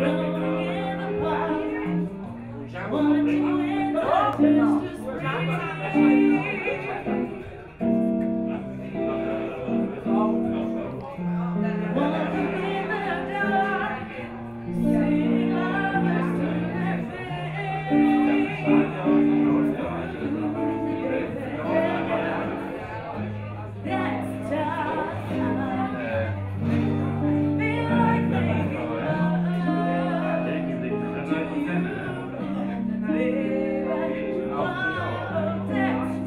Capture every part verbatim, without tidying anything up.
Baby,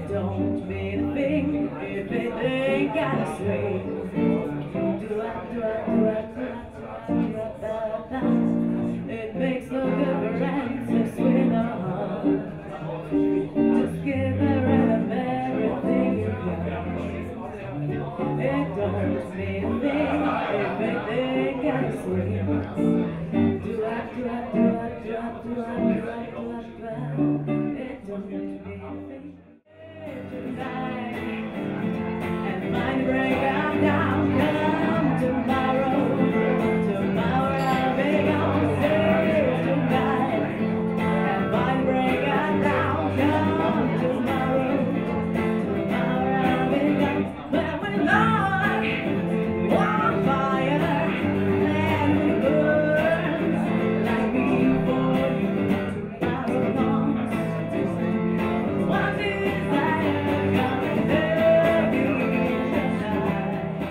don't mean a thing if it ain't got a swing. Do I, do I, do I, do I, do I, da, da. It makes no difference if swing or hum. Just give the rhythm everything you got. It don't mean a thing if it ain't got a swing. Do I, do I, do I, do I, do I, do I, do I, do I. It don't mean a thing. Tonight, and mind break I'm down, come tomorrow. Tomorrow I'll be gone, say tonight. And mind break I'm down, come tomorrow. Tomorrow I'll be gone. But we're not on fire, and we burn like before you. Tomorrow comes. One desire coming every night.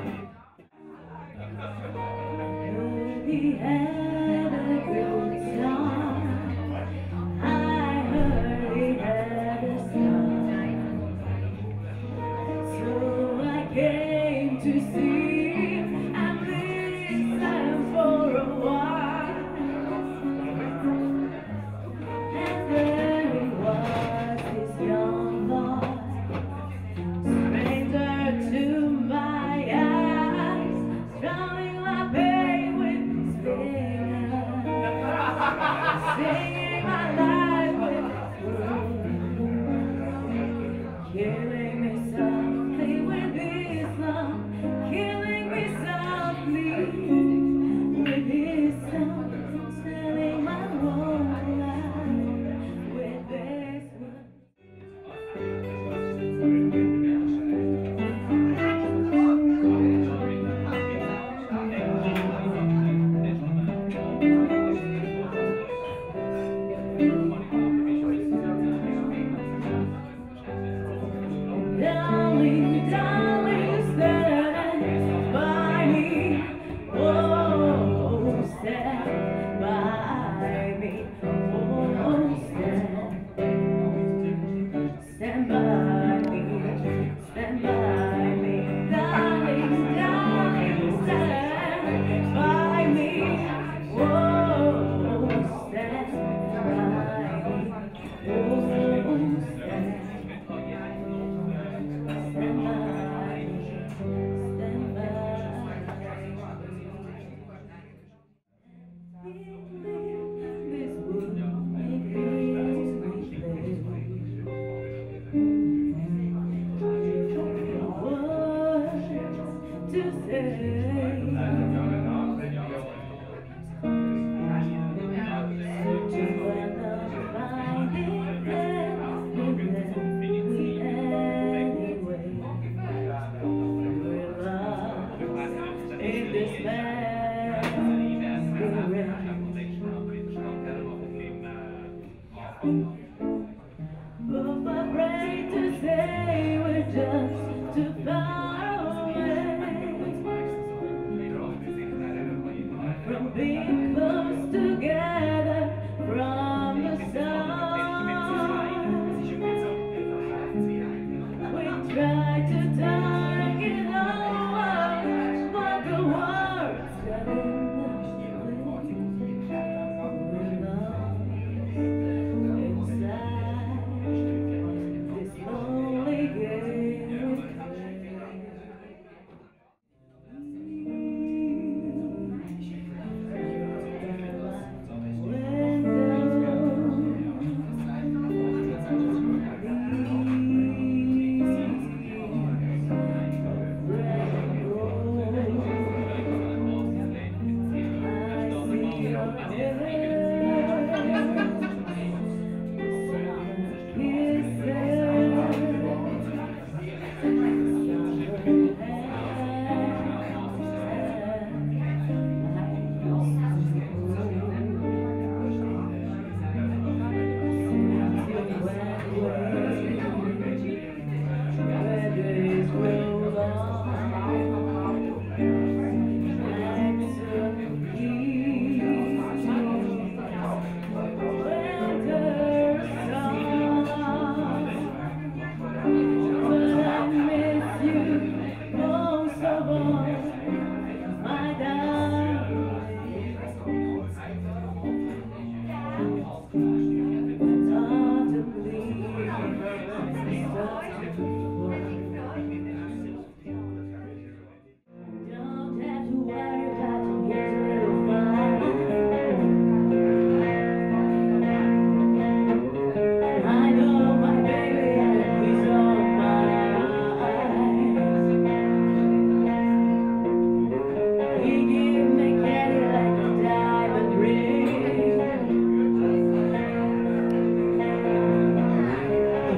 He had a good time. I heard he had a son. So I came to see and listen for a while. And there he was, this young boy, stranger to my eyes, strumming my pain with his fingers, singing my life with words, killing me softly with his song, killing me softly with his song, telling my whole life with this one. Darling, darling, stand by me. Oh, stand by me. Oh, stand. Stand by me. Stand by me. Darling, darling, stand by me. Oh, stand by me. Oh, stand. In this land, but I'm afraid to say we're just too far away from being close together from the start. We try to talk it over, but the words got in the way. We're lost inside this lonely game we play.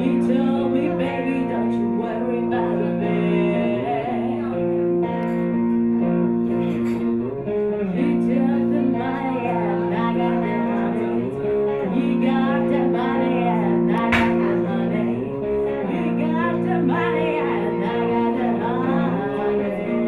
told me, baby, don't you worry about a thing. He took the money and I got the money. He got the money and I got the money. He got the money and I got the money.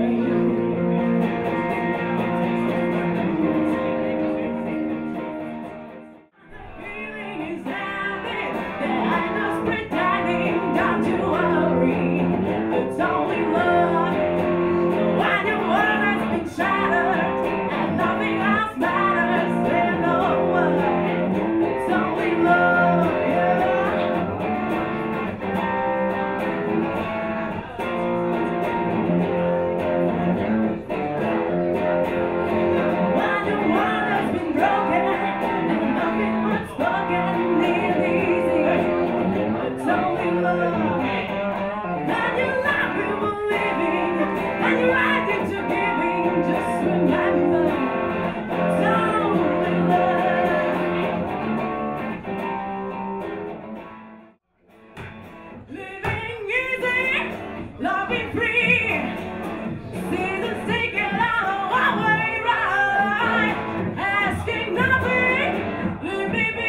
Feeling is having that I'm just pretending. Don't you worry, it's only love. When your world has been shattered and nothing else matters in the world, it's only love, yeah. When your world has been broken and nothing but spoken is easy, it's only love. And your life you were living and your right into giving, just remember, it's only love. Living easy, loving free, seasons taken out one way right, asking nothing, leave me be.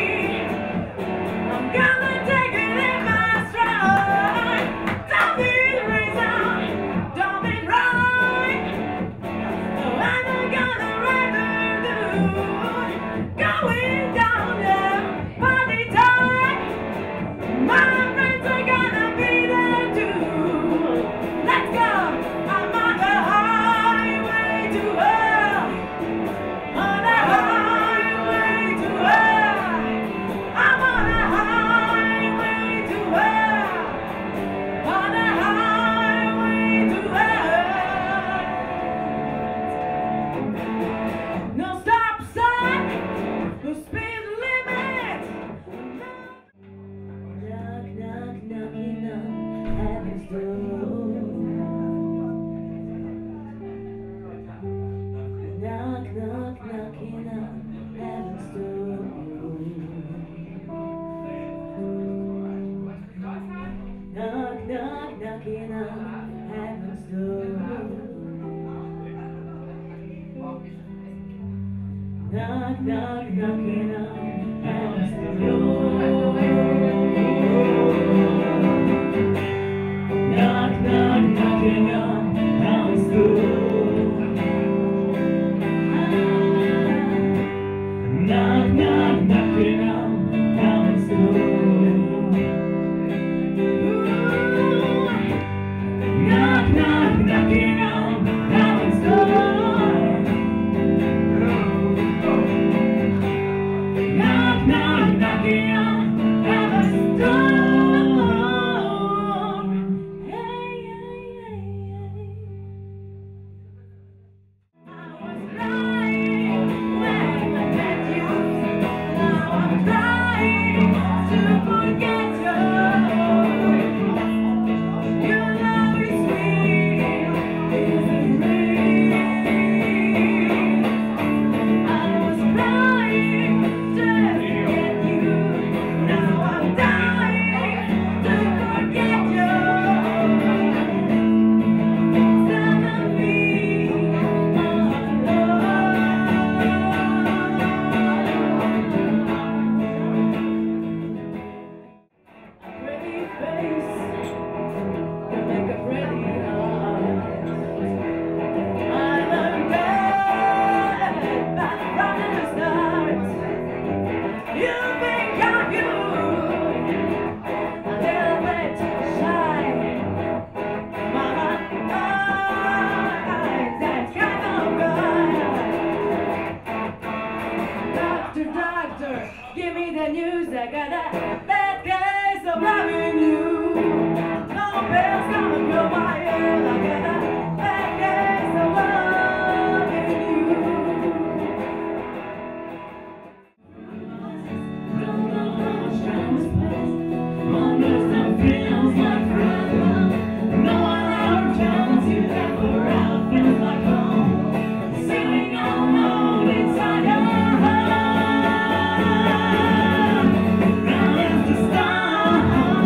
I'm gonna take it in my stride. Don't be reason, don't be right. I'm gonna rather do going down there, party time. My friends are gonna be there too. Let's go. I'm on the highway to hell. On the highway to hell. I'm on the highway to hell. On the highway to hell. No stop sign, no speed limit. Knock, knock, knocking on heaven's door. Knock, knock, knocking on heaven's door. Knock, knock, knocking on heaven's door. Knock, knock, knocking on heaven's door. Knock, knock, knocking on heaven's door. Knock, knock, knocking on heaven's door. Knock, knock, knocking on heaven's door. Knock, knock, knocking on heaven's door. Hey, hey, hey, hey. I was lying when I met you. Now I'm trying to forget you. Your love is sweet, isn't real. I was crying just to get you. Now I'm dying to forget you. Some of me, my love. A pretty face can make a pretty heart. I learned that from the start. You think I'm you, a little bit shy, mama. I'm that kind of guy. Doctor, doctor, give me the news. I got a bad case of loving you. No pills gonna cure my head. I got a bad case of loving you. Don't know how much time has passed. Wonder some feels like forever. No one ever tells you that forever feels like home. Sitting alone inside your heart. Now is the start.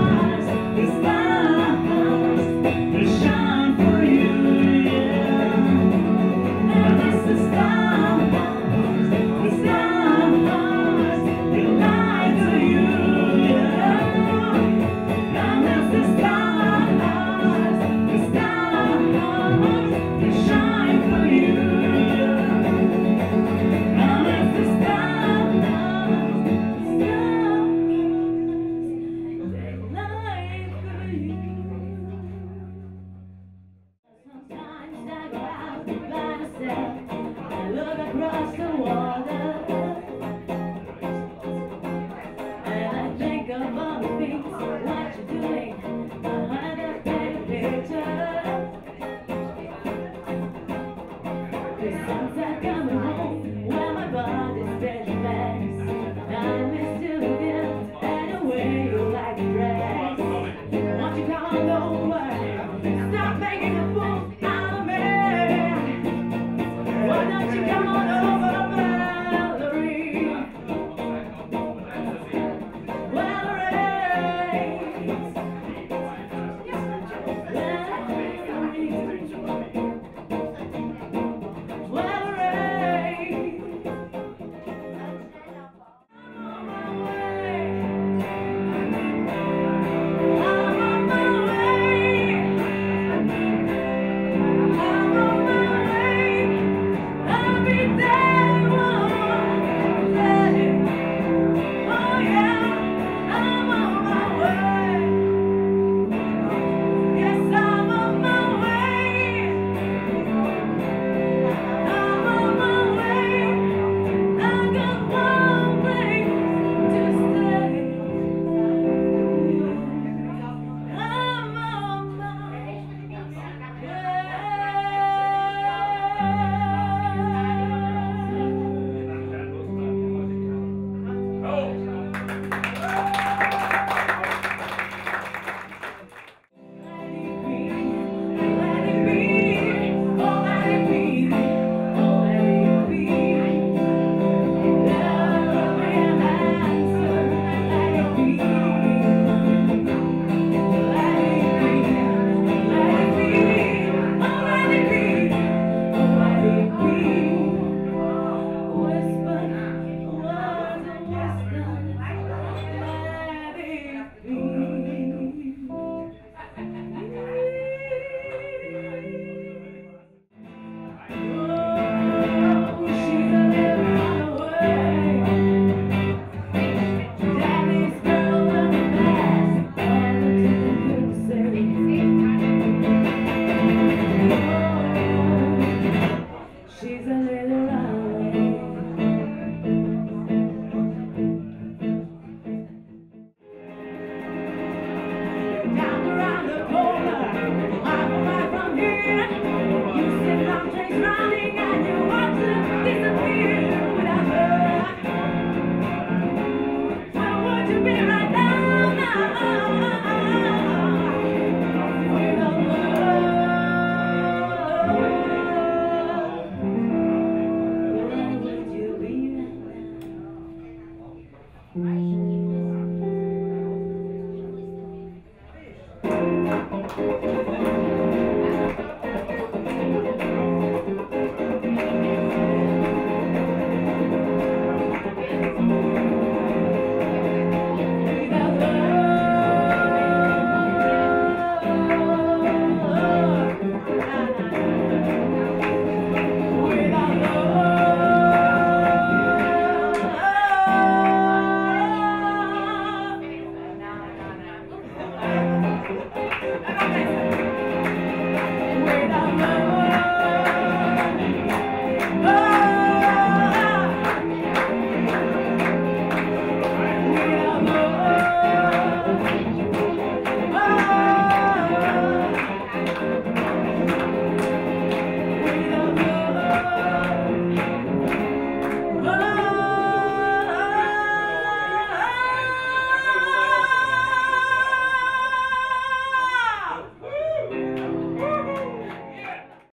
Without